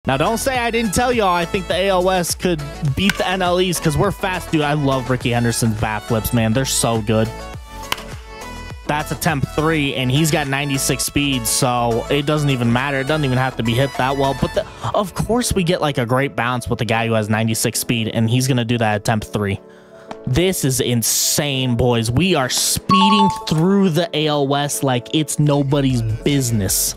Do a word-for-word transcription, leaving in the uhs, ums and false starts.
Now, don't say I didn't tell y'all I think the A L West could beat the N L Es because we're fast, dude. I love Rickey Henderson's bat flips, man. They're so good. That's a temp three, and he's got ninety-six speed, so it doesn't even matter. It doesn't even have to be hit that well. But the, of course, we get like a great bounce with the guy who has ninety-six speed, and he's going to do that at temp three. This is insane, boys. We are speeding through the A L West like it's nobody's business.